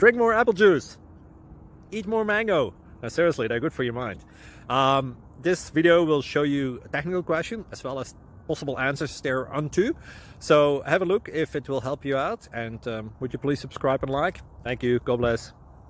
drink more apple juice, eat more mango. No, seriously, they're good for your mind. This video will show you a technical question as well as possible answers thereunto. So have a look if it will help you out, and would you please subscribe and like? Thank you. God bless.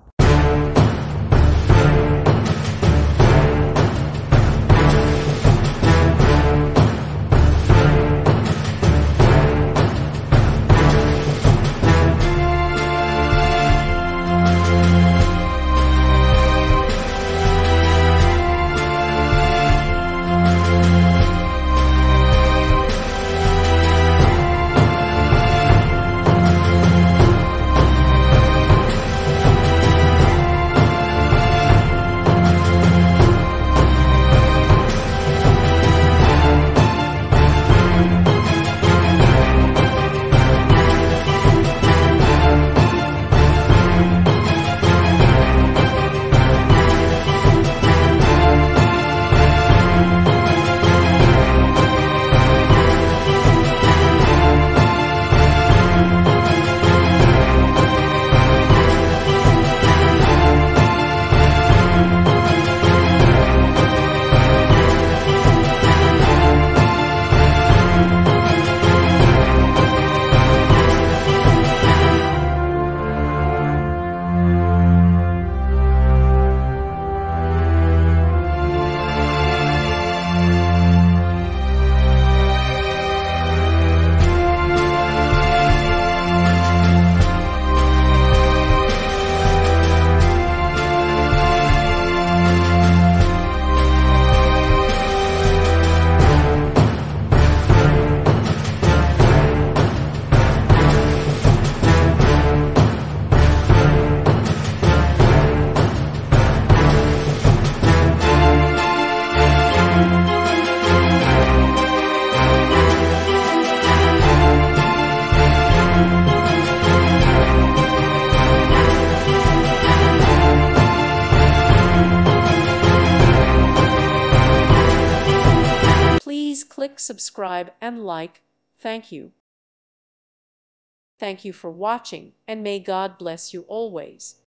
Please click subscribe and like. Thank you. Thank you for watching, and may God bless you always.